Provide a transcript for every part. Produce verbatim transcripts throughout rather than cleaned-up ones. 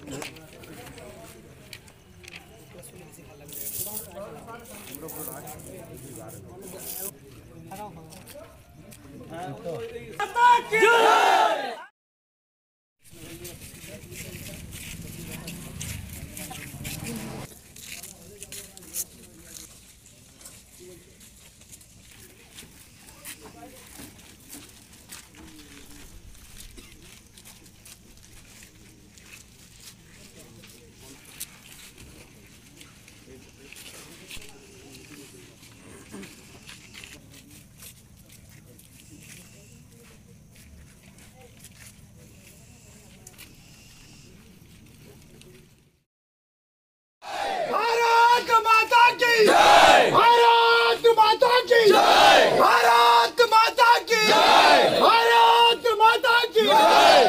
भारत माता की जय। भारत माता की जय। भारत माता की जय।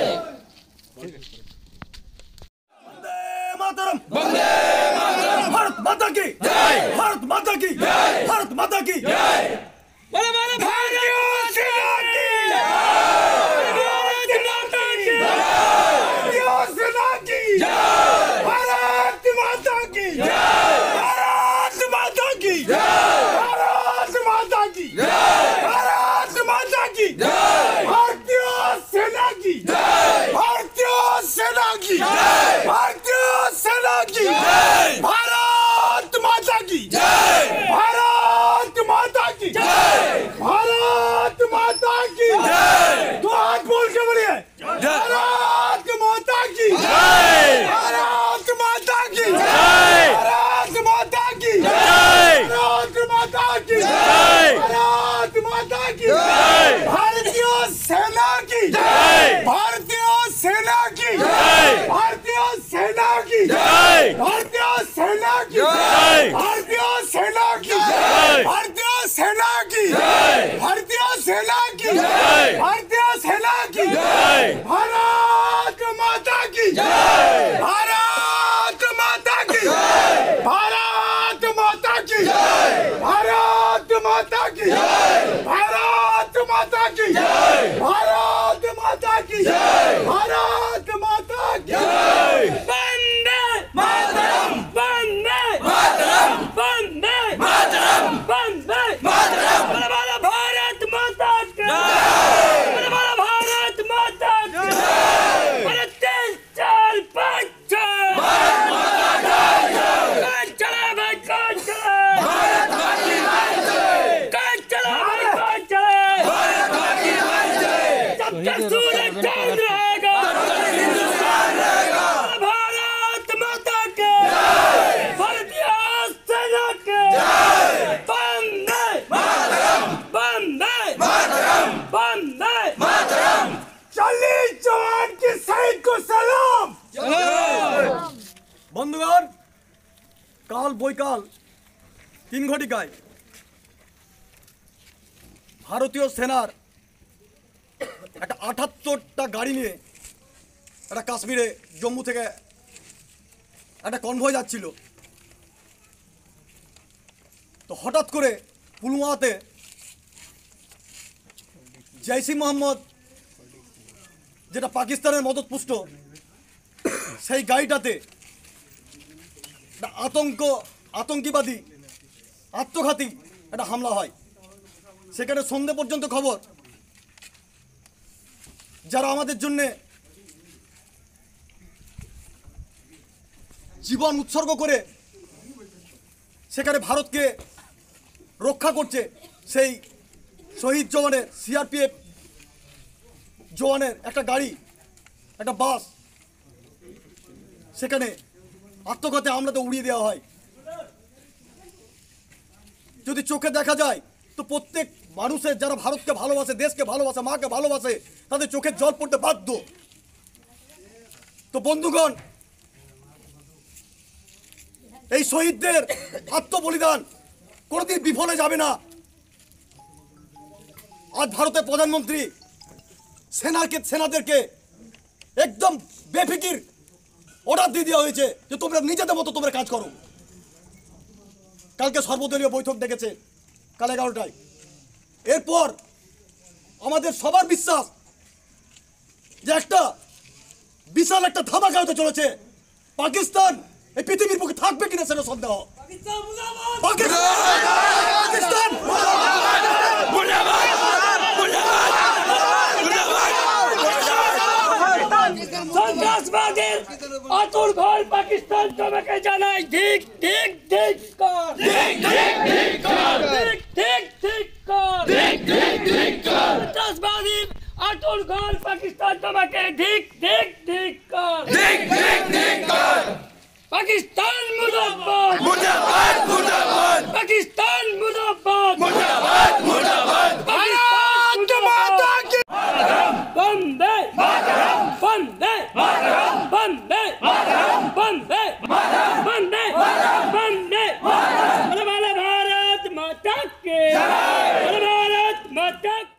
वंदे मातरम। वंदे मातरम। भारत माता की जय। भारत माता की जय। भारत माता की जय। बोलो बोलो भारतीय सेना की जय। भारत माता की जय। भारतीय सेना की जय। भारत माता की जय। भारत माता की जय। भारत माता की जय। भारत माता की जय। भारतीय सेना की जय। भारतीय सेना की जय। भारतीय सेना की जय। भारत माता की जय। भारत माता की जय। भारत माता की जय। तो हाथ बोल के बोलिए भारत माता की जय। भारत माता की जय। भारत माता की जय। भारत माता की जय। भारत माता की जय। भारतीय सेना की जय। भारतीय सेना की जय। भारतीय सेना की जय। भारतीय सेना की जय। भारतीय सेना की जय। भारतीय सेना की जय। भारतीय सेना की जय। भारतीय सेना की जय। भारत माता की जय। भारत माता की जय। भारत माता की जय। भारत माता की जय। भारत माता की जय। भारत माता की जय। भारत माता की जय। वंदे मातरम। वंदे मातरम। वंदे मातरम। वंदे मातरम। बोलो बोलो भारत माता की जय। बोलो बोलो भारत माता की जय। बोलो तीन चार पाँच छः। भारत माता की जय। कौन चला भाई कौन चला। भारत माता की जय। कौन चला भाई कौन चला। भारत माता की जय। जब तक सूरज चांद रहेगा तब तक हिंदुस्तान रहेगा। भारत माता की जय। भारतीय सेना की जय। वंदे मातरम। वंदे मातरम। वंदे मातरम। चालीस जवान के शहीद को सलाम। বন্ধুগণ, কাল বৈকাল তিন ঘটিকায় ভারতীয় সেনার একটা আটাত্তরটা গাড়ি নিয়ে একটা কাশ্মীরে জম্মু থেকে একটা কনভয় যাচ্ছিল। তো হঠাৎ করে পুলওয়ামাতে জৈশ-ই মোহাম্মদ, যেটা পাকিস্তানের মদতপুষ্ট, সেই গাড়িটাতে একটা আতঙ্ক আতঙ্কিবাদী আত্মঘাতী একটা হামলা হয়। সেখানে সন্ধ্যে পর্যন্ত খবর যারা আমাদের জন্যে জীবন উৎসর্গ করে সেখানে ভারতকে রক্ষা করছে, সেই শহীদ জওয়ানের সিআরপিএফ জওয়ানের একটা গাড়ি, একটা বাস সেখানে আত্মঘাতী হামলাতে উড়িয়ে দেওয়া হয়। যদি চোখে দেখা যায় তো প্রত্যেক মানুষের যারা ভারতকে ভালোবাসে, দেশকে ভালোবাসে, মাকে ভালোবাসে, তাদের চোখের জল পড়তে বাধ্য। তো বন্ধুগণ, এই শহীদদের আত্মবলিদান কোনোদিন বিফলে যাবে না। আজ ভারতের প্রধানমন্ত্রী সেনাকে সেনাদেরকে একদম বেফিকির অর্ডার দিয়ে দেওয়া হয়েছে যে তোমরা নিজেদের মতো তোমরা কাজ করো। কালকে সর্বদলীয় বৈঠক ডেকেছে কাল এগারোটায়। এরপর আমাদের সবার বিশ্বাস যে একটা বিশাল একটা ধামাকা হতে চলেছে পাকিস্তান এই পৃথিবীর বুকে থাকবে কিনা সেটা সন্দেহ। পাকিস্তান মুর্দাবাদ, পাকিস্তান পাকিস্তান মুর্দাবাদ, মুর্দাবাদ মুর্দাবাদ সন্ত্রাসবাদের আতুর ঘর পাকিস্তান তোমাকে জানাই ঠিক ঠিক ঠিক কর, ঠিক ঠিক ঠিক কর, ঠিক ঠিক ঠিক কর, ঠিক ঠিক ঠিক কর, সন্ত্রাসবাদীর আতুর ঘর পাকিস্তান তোমাকে ঠিক ঠিক ঠিক কর, ঠিক ঠিক ঠিক কর। পাকিস্তান মুর্দাবাদ, মুর্দাবাদ মুর্দাবাদ পাকিস্তান মুর্দাবাদ, মুর্দাবাদ মুর্দাবাদ ভারত মাতা কি বন্দে মাতরম, বন্দে মাতরম, বন্দে মাতরম, বন্দে মাতরম, বন্দে মাতরম, বন্দে মাতরম। বলে বলে ভারত মাতা কি জয়, বলে ভারত মাতা কি।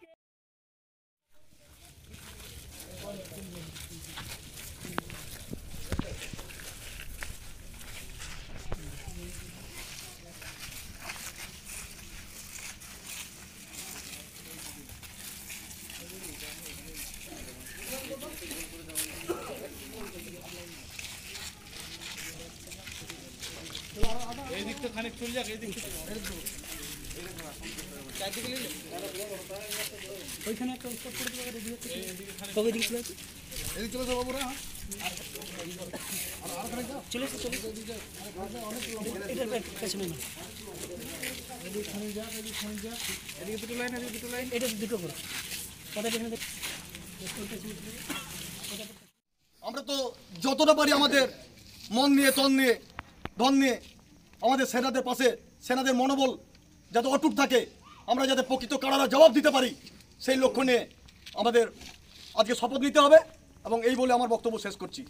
ওইখানে একটা উৎসব করে দেওয়া রেডি হচ্ছে, কবে দিকে চলে আসছে? এদিকে চলে যাও বাবুরা। চলে এসে চলে এটার পেছনে না, এদিকে দুটো লাইন, এদিকে দুটো লাইন, এটা দুটো করো তাদের এখানে। আমরা তো যতটা পারি আমাদের মন নিয়ে, তন নিয়ে, ধন নিয়ে আমাদের সেনাদের পাশে, সেনাদের মনোবল যাতে অটুট থাকে, আমরা যাতে প্রকৃত কারারা জবাব দিতে পারি, সেই লক্ষ্য নিয়ে আমাদের আজকে শপথ নিতে হবে। এবং এই বলে আমার বক্তব্য শেষ করছি।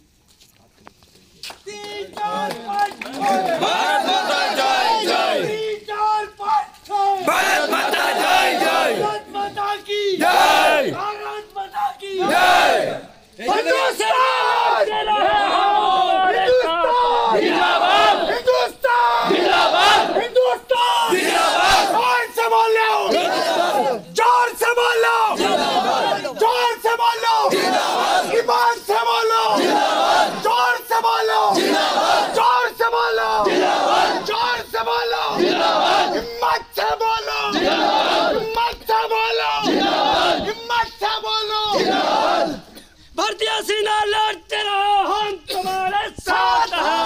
भारतीय सेना लड़ते रहो, हम तुम्हारे साथ हैं।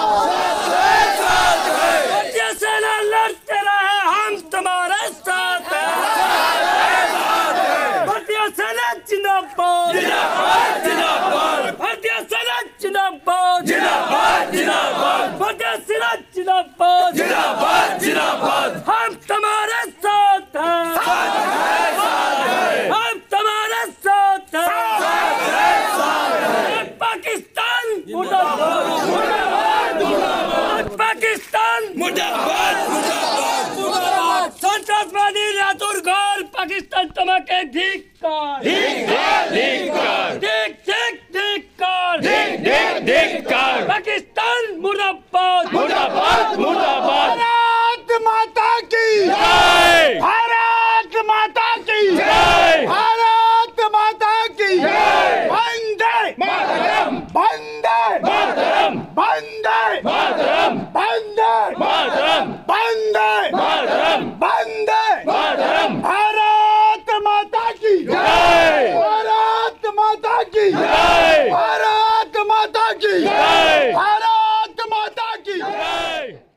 भारतीय सेना लड़ते रहे, हम तुम्हारे साथ हैं। भारतीय सेना जिंदाबाद, भारतीय सेना जिंदाबाद, भारतीय सेना जिंदाबाद, हम तुम्हारे साथ हैं, हम तुम्हारे साथ हैं। पाकिस्तान मुर्दाबाद, पाकिस्तान मुर्दाबाद, সন্ত্রাসবাদী রাতুর ঘর পাকিস্তান তোমাকে ঠিক কর, ঠিক ঠিক ঠিক কর, পাকিস্তান মুর্দাবাদ, মুর্দাবাদ মুর্দাবাদ। ভারত মাতা কি জয়, ভারত মাতা কি জয়, ভারত মাতা কি জয়। বন্দে মাতরম, বন্দে মাতরম, বন্দে মাতরম, বন্দে মাতরম, বন্দে মাতরম, বন্দে মাতরম। भारत माता की जय, भारत माता की जय, भारत माता की जय, भारत माता की जय।